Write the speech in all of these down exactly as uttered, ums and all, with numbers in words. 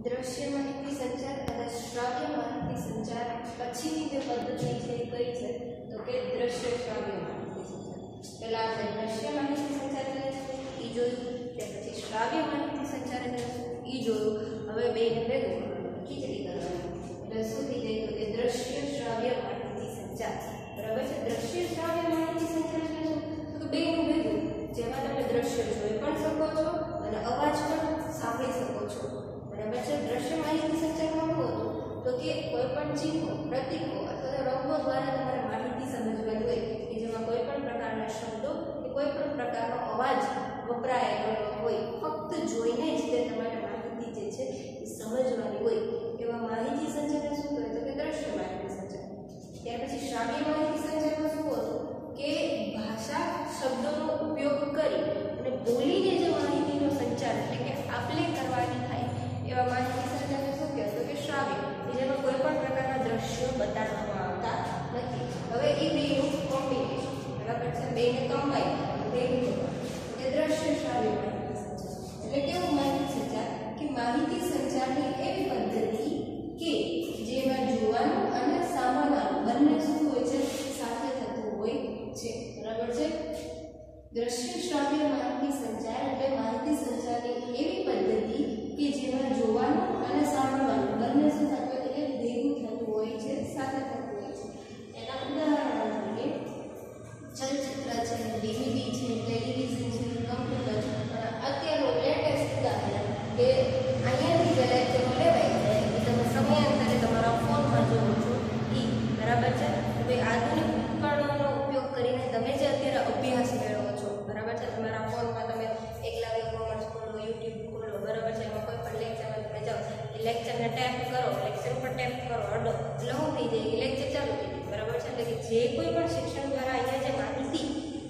દ્રશ્ય માહિતી સંચાર અને શ્રાવ્ય માહિતી સંચાર પછીની જે પદ્ધતિ છે એ કઈ છે તો કે દ્રશ્ય શ્રાવ્ય માહિતી સંચાર. પહેલા આપણે દ્રશ્ય માહિતી સંચાર એટલે એ જોયું, ત્યાર પછી શ્રાવ્ય માહિતી સંચાર એટલે એ જોયું. હવે બેને ભેગું ખીચડી કરવાની એટલે શું થઈ જાય તો કે દ્રશ્ય શ્રાવ્ય માહિતી સંચાર. બરાબર છે. દ્રશ્ય શ્રાવ્ય માહિતી સંચાર એટલે શું તો કે બેનું ભેગું જેમાં તમે દ્રશ્ય જોઈ પણ શકો છો અને અવાજ પણ સાંભળી શકો છો. બરાબર છે. દ્રશ્ય માહિતી સંચારમાં શું હતું તો કે કોઈ પણ ચિહ્નો, પ્રતીકો અથવા રંગો દ્વારા તમારે માહિતી સમજવાની હોય કે જેમાં કોઈ પણ પ્રકારના શબ્દો કે કોઈ પણ પ્રકારનો અવાજ વપરાયેલો હોય, ફક્ત જોઈને જ તે તમારે માહિતી જે છે એ સમજવાની હોય એવા માહિતી સંચારને શું કહે તો કે દ્રશ્ય માહિતી સંચાર. ત્યાર પછી શ્રાવ્ય માહિતી સંચારમાં શું હતું કે ભાષા શબ્દોનો ઉપયોગ કરી અને બોલીને જે માહિતીનો સંચાર એટલે કે આપલે કરવાની થાય એવા માહિતી સંચારને શું કહેવાય તો કે શ્રાવ્ય, જેમાં કોઈ પણ પ્રકારના દ્રશ્યો બતાડવામાં આવતા નથી. હવે એ બેનું કોમ્બિનેશન, બરાબર છે, બેને કમ્બાઈન બેનું કે દ્રશ્ય શ્રાવ્ય માહિતી સંચાર એટલે કેવું માહિતી સંચાર કે માહિતી સંચારની એવી પદ્ધતિ કે જેમાં જોવાનું અને સાંભળવાનું બંને શું હોય છે સાથે થતું હોય છે. બરાબર છે. દ્રશ્ય શ્રાવ્ય માહિતી સંચાર એટલે માહિતી સંચારની એવી પદ્ધતિ કે જેમાં જોવાનું અને સાંભળવાનું બંને શું થતું હોય એટલે ભેગું થતું હોય છે, સાથે થતું હોય છે. એના ઉદાહરણો જોઈએ ચલચિત્ર છે, ડીવીડી છે, ટેલિવિઝન છે, કમ્પ્યુટર છે. અને અત્યારનું લેટેસ્ટ ઉદાહરણ કે અહીંયાથી જે લેક્ચરો લેવાય છે એ તમે સમયાંતરે તમારા ફોનમાં જોવો છો એ. બરાબર છે. હવે આધુનિક ઉપકરણોનો ઉપયોગ કરીને તમે જે અત્યારે અભ્યાસ મેળવો છો, બરાબર છે, તમારા ફોનમાં તમે એકલવ્ય કોમર્સ ખોલો, યુટ્યુબ ખોલો, બરાબર છે, એમાં કોઈ પણ લેક્ચરમાં તમે જાઓ એ લેક્ચરને ટેપ કરો, લેક્ચર ઉપર ટેપ કરો, અડો એટલે શું થઈ જાય એ લેક્ચર ચાલુ થઈ જાય. બરાબર છે. એટલે કે જે કોઈ પણ શિક્ષણ દ્વારા અહીંયા જે માહિતી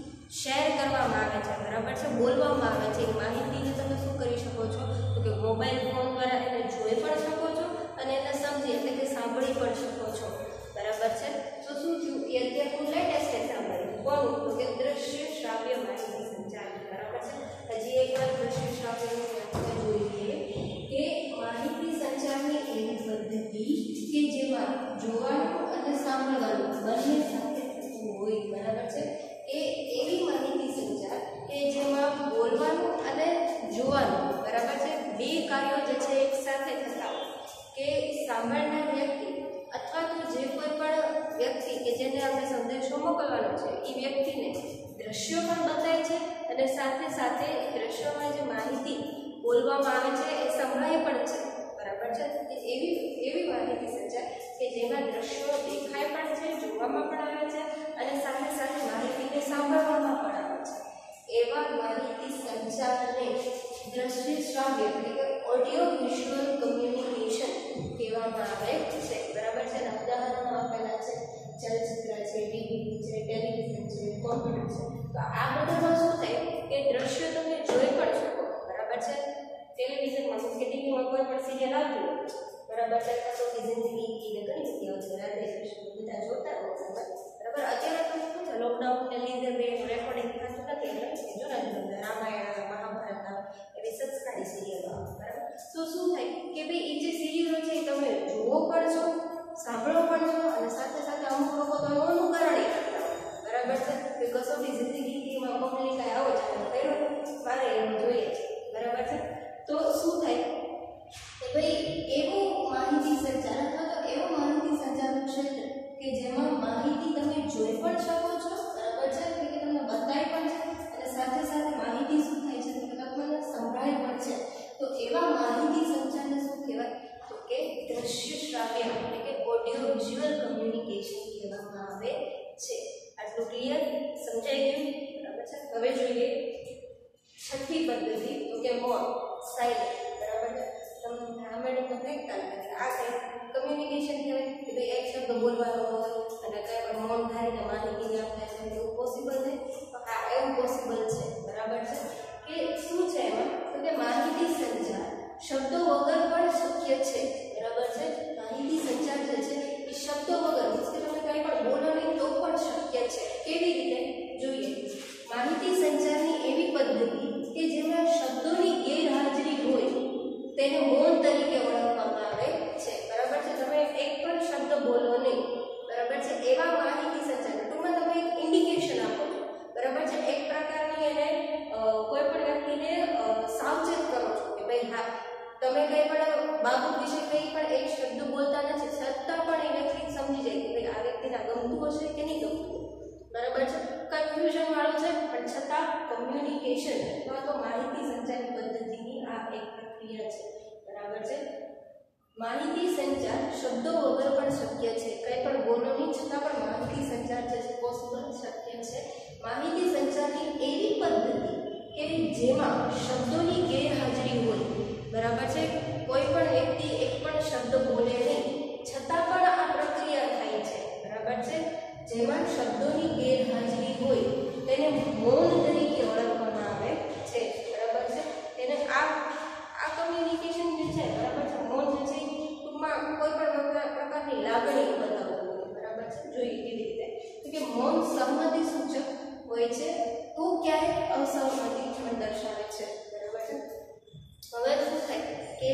શેર કરવામાં આવે છે, બરાબર છે, બોલવામાં આવે છે, એ માહિતીને તમે શું કરી શકો છો તો કે મોબાઈલ ફોન દ્વારા એને જોઈ પણ શકો છો અને એને સમજી એટલે કે સાંભળી પણ શકો છો. બરાબર છે. તો શું થયું એ અત્યારનું લેટેસ્ટ એક્ઝામ્પલ કોનું તો કે દ્રશ્ય શ્રાવ્ય માહિતી સંચાર. બરાબર છે. હજી એક વાર દ્રશ્ય શ્રાવ્યનું વ્યાખ્યા જોઈએ કે માહિતી સંચારની એવી પદ્ધતિ કે જેમાં જોવાનું અને સાંભળવાનું બંને સાથે થતું હોય. બરાબર છે. એ એવી માહિતી સંચાર કે જેમાં બોલવાનું અને જોવાનું, બરાબર છે, બે કાર્યો જે છે એક સાથે થતા હોય કે સાંભળનાર વ્યક્તિ અથવા તો જે કોઈ પણ વ્યક્તિ કે જેને આપણે સંદેશો મોકલવાનો છે એ વ્યક્તિને દ્રશ્યો પણ બતાય છે અને સાથે સાથે દ્રશ્યોમાં જે માહિતી બોલવામાં આવે છે એ સંભળાય પણ છે. બરાબર છે. એવી એવી માહિતી સંચાર કે જેમાં દ્રશ્યો દેખાય પણ છે, જોવામાં પણ આવે છે અને સાથે સાથે માહિતીને સાંભળવામાં પણ આવે છે. એવા માહિતી સંચારને દ્રશ્ય શ્રાવ્ય એટલે કે ઓડિયો વિઝ્યુઅલ કમ્યુનિકેશન કહેવામાં આવે છે. બરાબર છે. ઉદાહરણો આપેલા છે ચલચિત્ર છે, ટીવી છે, ટેલિવિઝન છે, કોમ્પ્યુટર છે. તો આ બધામાં શું થાય કે દ્રશ્ય તમે જોઈ પણ શકો. બરાબર છે. ટેલિવિઝનમાં કે ટીવીમાં કોઈ પણ સિરિયલ આવતી હોય, બરાબર છે, તો જિંદગી ગીત ઘણી સિરિયલ છે, રાધે કૃષ્ણ બધા જોતા હોય. બરાબર. અત્યારે તો શું છે લોકડાઉનને લીધે બે રેકોર્ડિંગ થતું નથી એટલે જૂના જૂના રામાયણ, મહાભારત એવી સંસ્કારી સિરિયલો આવે. બરાબર. તો શું થાય કે ભાઈ એ જે સિરિયલો છે એ તમે જોવો પણ છો, સાંભળો પણ છો અને સાથે સાથે અમુક લોકો તો અનુકરણ કરતા હોય. બરાબર છે. કે કસોટી જિંદગીમાં પબ્લિક આવો છે કર્યો મારે એવું જોઈએ છે. બરાબર છે. તો શું થાય કે ભાઈ એવું માહિતી સંચાર અથવા તો એવું માહિતી સંચારનું ક્ષેત્ર કે જેમાં માહિતી તમે જોઈ પણ શકો છો. બરાબર છે. કે તમને બતાવી પણ છે અને સાથે સાથે માહિતી શું થાય છે કે તમને સંભળાય પણ છે. તો એવા માહિતી સંચારને શું કહેવાય તો કે દ્રશ્ય શ્રાવ્ય એટલે કે ઓડિયો વિઝ્યુઅલ કમ્યુનિકેશન કહેવામાં આવે છે. આટલું ક્લિયર સમજાઈ ગયું? બરાબર છે. હવે જોઈએ છઠ્ઠી પદ્ધતિ તો કે મૌન, સાયલન્ટ. બરાબર છે. તમને સાંભળીને તો કંઈક લાગે આ કંઈક કમ્યુનિકેશન કહેવાય કે ભાઈ એક શબ્દ બોલવાનો હોય અને કંઈ પણ મૌન ધારીને માહિતી આપતા છે એવું પોસિબલ છે? તો હા, એવું પોસિબલ છે. બરાબર છે. કે શું છે એમાં તો કે માહિતી સંચાર શબ્દો વગર પણ શક્ય છે. બરાબર છે. માહિતી સંચાર જે છે એ શબ્દો વગર કે તમે કંઈ પણ બોલો નહીં તો પણ શક્ય છે. કેવી રીતે જોઈએ? માહિતી સંચારની એવી પદ્ધતિ કે જેમાં શબ્દોની ગેરહાજરી હોય તેને મૌન તરીકે ઓળખવામાં તમે કંઈ પણ બાબત વિશે કંઈ પણ એક શબ્દ બોલતા નથી, છતાં પણ એ વ્યક્તિ સમજી જાય કે ભાઈ આ વ્યક્તિને ગમતું હશે કે નહીં ગમતું, બરાબર છે. કન્ફ્યુઝન વાળું છે, પણ છતાં કમ્યુનિકેશન અથવા તો માહિતી સંચારની પદ્ધતિની આ એક પ્રક્રિયા છે, બરાબર છે. માહિતી સંચાર શબ્દો વગર પણ શક્ય છે. કંઈ પણ બોલો નહીં, છતાં પણ માહિતી સંચાર જે છે પોસિબલ શક્ય છે. માહિતી સંચારની એવી પદ્ધતિ કે જેમાં શબ્દોની ગેરહાજરી હોય, બરાબર છે. કોઈ પણ વ્યક્તિ એક પણ શબ્દ બોલે નહીં, છતાં પણ આ પ્રક્રિયા થાય છે, બરાબર છે. જેમાં શબ્દોની ગેરહાજરી હોય તેને મૌન તરીકે ઓળખવામાં આવે છે, બરાબર છે. તેને આ આ કમ્યુનિકેશન જે છે, બરાબર છે, મૌન જે છે ટૂંકમાં કોઈ પણ પ્રકારની લાગણી બતાવવું, બરાબર છે. જોઈએ કેવી રીતે તો કે મૌન સહમતિ સૂચક હોય છે, તો ક્યારેક અસહમતિ પણ દર્શાવે છે, બરાબર છે. હવે શું થાય કે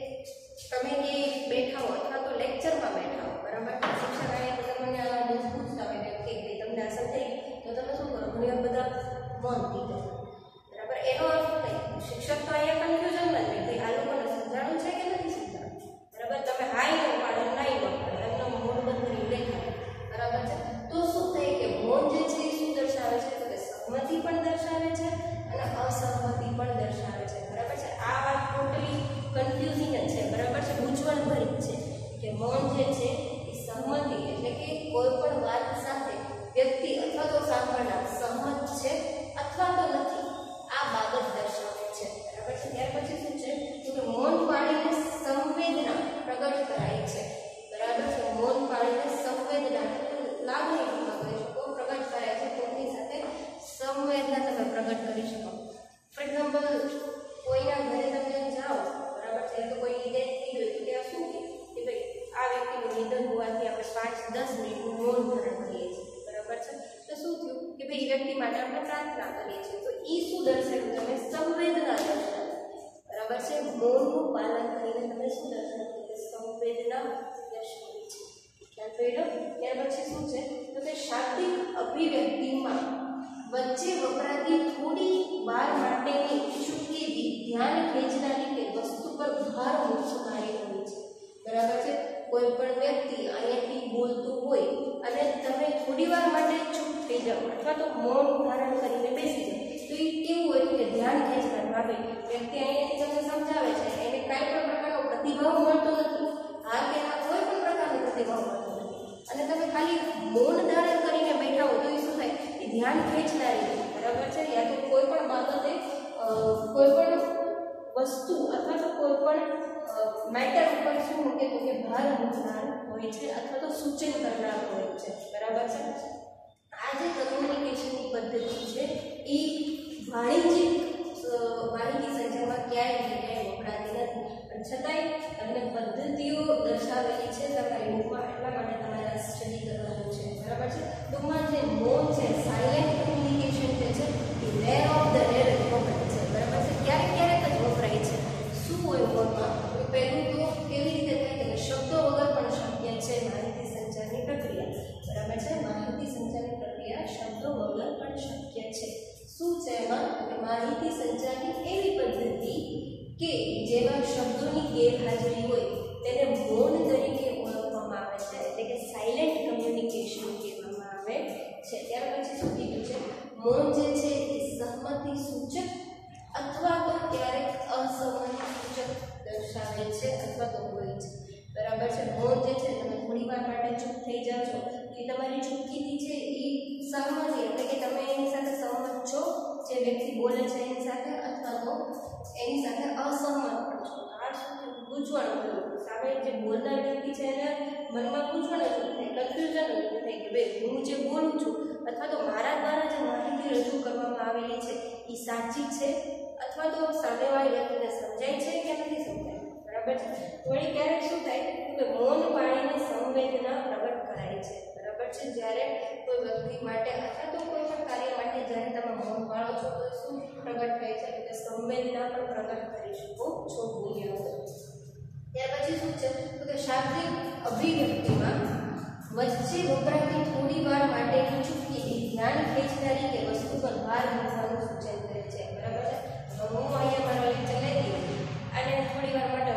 તમે કે બેઠા હો અથવા તો લેક્ચરમાં બેઠા હો, બરાબર, શિક્ષક અહીંયા તમને આ પૂછતા હોય કે તમને આ સમજાય તો તમે શું કરો, ઘણી વાર બધા મૌન થઈ જાઓ, બરાબર. એનો અર્થ થાય શિક્ષક તો અહીંયા કન્ફ્યુઝનમાં જ ભાઈ આ લોકોને સમજાણું છે કે નથી સમજાણું, બરાબર. તમે હાઈ નો પાડે નાઈ નો પાડે એમનો મોઢ બંધ કરી બેઠા, બરાબર છે. તો શું થાય કે મૌન જે છે એ શું દર્શાવે છે તો કે સહમતિ પણ દર્શાવે છે અને અસહમતિ પણ દર્શાવે છે, બરાબર છે. આ વાત ટોટલી કન્ફ્યુઝિંગ જ છે, બરાબર છે, ગૂંચવણભરી છે કે મૌન જે છે એ સહમતિ એટલે કે કોઈ પણ વાત સાથે વ્યક્તિ અથવા તો સાંભળનાર સહમત છે અથવા તો નથી, આ બાબત દર્શાવે છે, બરાબર છે. ત્યાર પછી શું છે તો કે મૌન પાડીને સંવેદના પ્રગટ કરાય છે, બરાબર છે. મૌન પાડીને સંવેદના લાગણીમાં કરી શકો, પ્રગટ કરાય છે, કોઈની સાથે સંવેદના તમે પ્રગટ કરી શકો. ફોર એક્ઝામ્પલ કોઈના ઘરે તમે જાઓ, બરાબર છે, તો કોઈની ડેથ થઈ ગઈ તો ત્યાં શું કે ભાઈ આ વ્યક્તિનું નિધન હોવાથી આપણે પાંચ દસ મિનિટનું મૌન ધારણ કરીએ છીએ, બરાબર છે. તો શું થયું કે ભાઈ વ્યક્તિ માટે આપણે પ્રાર્થના કરીએ છીએ, તો એ શું દર્શાવ્યું તમે સંવેદના દર્શાવી, બરાબર છે. મૌનનું પાલન કરીને તમે શું દર્શાવ્યું સંવેદના દર્શાવી છે, ખ્યાલ પડ્યો. ત્યાર પછી શું છે તો કે શાબ્દિક અભિવ્યક્તિમાં વચ્ચે વપરાતી થોડી વાર માટેની ચૂકેલી ધ્યાન ખેંચનારી કે વસ્તુ પર ભાર મૂકનારી હોય છે, બરાબર છે. કોઈ પણ વ્યક્તિ અહીંયાથી બોલતું હોય અને તમે થોડી વાર માટે ચૂપ થઈ જાઓ અથવા તો મૌન ધારણ કરીને બેસી જાઓ, તો એ કેવું હોય કે ધ્યાન ખેંચનાર ભાવે વ્યક્તિ અહીંયાથી તમને સમજાવે છે, એને કાંઈ પણ પ્રકારનો પ્રતિભાવ મળતો નથી, હા કે ના કોઈ પણ પ્રકારનો પ્રતિભાવ મળતો નથી, અને તમે ખાલી મૌન ધારણ કરીને બેઠા હો તો એ શું થાય એ ધ્યાન ખેંચનારી, બરાબર છે. યા તો કોઈ પણ બાબતે કોઈ પણ વસ્તુ અથવા તો કોઈ પણ મેટર ઉપર શું મૂકે તો કે ભાર મૂકનાર હોય છે અથવા તો સૂચન કરનાર હોય છે, બરાબર છે. આ જે કમ્યુનિકેશનની પદ્ધતિ છે એ વાણિજ્યિક માહિતી સંચારમાં ક્યાંય ક્યાંય વપરાતી નથી, પણ છતાંય તમને પદ્ધતિઓ દર્શાવેલી છે તમારી બુકમાં, એટલા માટે તમારે સ્ટડી કરવાનું છે, બરાબર છે. ટૂંકમાં જે મૌન છે સાયલેન્ટ કમ્યુનિકેશન જે છે એ રેર ઓફ ધ રેર વપરાય છે, બરાબર છે. ક્યારેક ક્યારેક જ વપરાય છે. શું હોય મૌનમાં તો પહેલું તો કેવી રીતે થાય કે શબ્દો વગર પણ શક્ય છે માહિતી સંચારની પ્રક્રિયા, બરાબર છે. માહિતી સંચારની પ્રક્રિયા શબ્દો વગર પણ શક્ય છે. શું છે એમાં કે માહિતી સંચારની એવી પદ્ધતિ કે જેમાં શબ્દોની ગેરહાજરી હોય તેને મૌન તરીકે ઓળખવામાં આવે છે, એટલે કે સાયલેન્ટ કમ્યુનિકેશન કહેવામાં આવે છે. ત્યાર પછી શું કીધું છે મૌન જે છે એ સહમતિ સૂચક અથવા તો ક્યારેક અસહમતિ સૂચક દર્શાવે છે અથવા તો હોય છે, બરાબર છે. મૌન જે છે તમે થોડી વાર માટે ચૂપ થઈ જાઓ છો તો એ તમારી ચૂપકીથી છે એ સહમતિ એટલે કે તમે એની સાથે સહમત છો, જે વ્યક્તિ બોલે છે એની સાથે, અથવા તો એની સાથે અસહમત પણ છો. આ શું ગૂંચવણ થયું, સામે જે બોલનાર વ્યક્તિ છે એને મનમાં ગૂંચવણ જ થાય, કન્ફ્યુઝન જ થાય કે ભાઈ હું જે બોલું છું અથવા તો મારા દ્વારા જે માહિતી રજૂ કરવામાં આવેલી છે એ સાચી છે અથવા તો સામેવાળી વ્યક્તિને સમજાય છે કે નથી સમજાય, બરાબર છે. વળી ક્યારેક શું થાય કે મૌન પાડીને સંવેદના પ્રગટ કરાય છે, બરાબર છે. જ્યારે કોઈ વ્યક્તિ માટે અથવા તો કોઈ પણ કાર્ય માટે જ્યારે તમે મૌન પાળો છો તો શું પ્રગટ થાય છે કે સંવેદના પણ પ્રગટ કરી શકો છો બોલ્યા વગર. ત્યાર પછી શું છે તો કે શાબ્દિક અભિવ્યક્તિમાં વચ્ચે વપરાતી થોડી વાર માટેની ચૂપકીથી ધ્યાન ખેંચનારી કે વસ્તુ પર ભાર મૂકવાનું સૂચન કરે છે, બરાબર છે. હું અહીંયા મારો લેક્ચર લઈ ગયો અને થોડી વાર માટે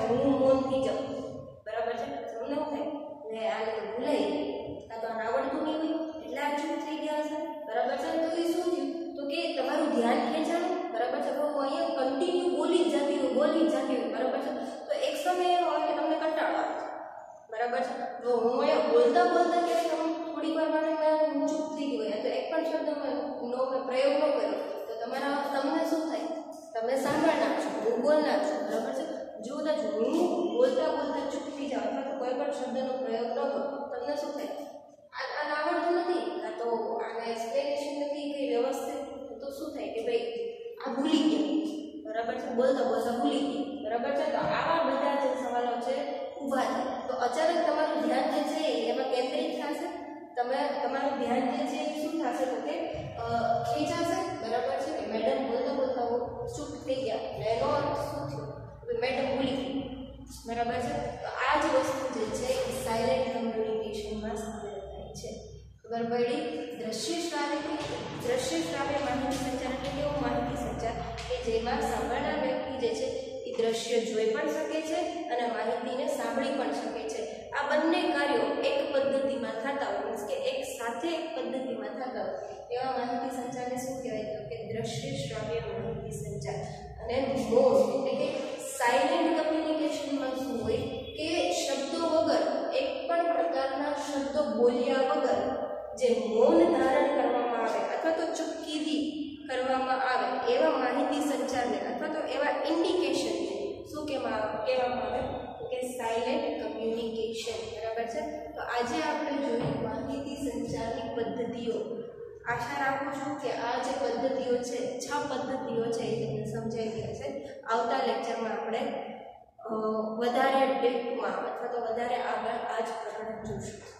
તો હું અહીંયા બોલતા બોલતા ક્યારેક આમ થોડી વાર માટે મેં ચૂપ થઈ ગઈ હોય તો એક પણ શબ્દ નો મેં પ્રયોગ ન કર્યો તો તમારા તમને શું થાય? તમે સાંભળનાર છો, હું બોલનાર છું, બરાબર છે? જો કદાચ હું બોલતા બોલતા ચૂપ થઈ જાઉં અથવા તો કોઈ પણ શબ્દનો પ્રયોગ ન કરું તમને શું થાય? આ આવડતું નથી, આ તો આને એક્સપ્લેનેશન નથી કંઈ વ્યવસ્થિત, તો શું થાય કે ભાઈ આ ભૂલી ગયા, બરાબર છે? બોલતા બોલતા ભૂલી ગયા, બરાબર છે? તો આવા બધા જે સવાલો છે ઊભા થાય તો અચાનક તમારું ધ્યાન જે છે એમાં કેન્દ્રિત થશે. તમે તમારું ધ્યાન જે છે એ શું થશે તો કે ખેંચાશે, બરાબર છે? કે મેડમ બોલતા બોલતા ચૂપ થઈ ગયા એટલે એનો અર્થ શું થયો? મેડમ ભૂલી ગઈ, બરાબર છે? તો આ જ વસ્તુ જે છે એ સાયલેન્ટ કમ્યુનિકેશનમાં સામેલ થાય છે. ખબર પડી? દ્રશ્ય શ્રાવ્ય દ્રશ્ય શ્રાવ્ય માહિતી સંચાર એટલે કેવો માહિતી સંચાર કે જેમાં સાંભળનાર વ્યક્તિ જે છે એ દ્રશ્ય જોઈ પણ શકે છે અને માહિતીને સાંભળી પણ શકે છે. આ બંને કાર્યો એક પદ્ધતિમાં થતા હોય, મીન્સ કે એક સાથે એક પદ્ધતિમાં થતા હોય એવા માહિતી સંચારને શું કહેવાય તો કે દ્રશ્ય શ્રાવ્ય માહિતી સંચાર. અને મૌન એટલે કે સાયલેન્ટ કમ્યુનિકેશનમાં શું હોય કે શબ્દો વગર એક પણ પ્રકારના શબ્દો બોલ્યા વગર જે મૌન ધારણ કરવામાં આવે અથવા તો ચૂપકીદી કરવામાં આવે એવા માહિતી સંચારને અથવા તો એવા ઇન્ડિકેશનને શું કહેવામાં કહેવામાં આવે કે સાયલેન્ટ કમ્યુનિકેશન, બરાબર છે? તો આજે આપણે જોયું માહિતી સંચારની પદ્ધતિઓ. આશા રાખું છું કે આ જે પદ્ધતિઓ છે, છ પદ્ધતિઓ છે એ તમને સમજાઈ ગઈ હશે. આવતા લેક્ચરમાં આપણે વધારે ડેપમાં અથવા તો વધારે આગળ આ જ પ્રકરણ જોઈશું.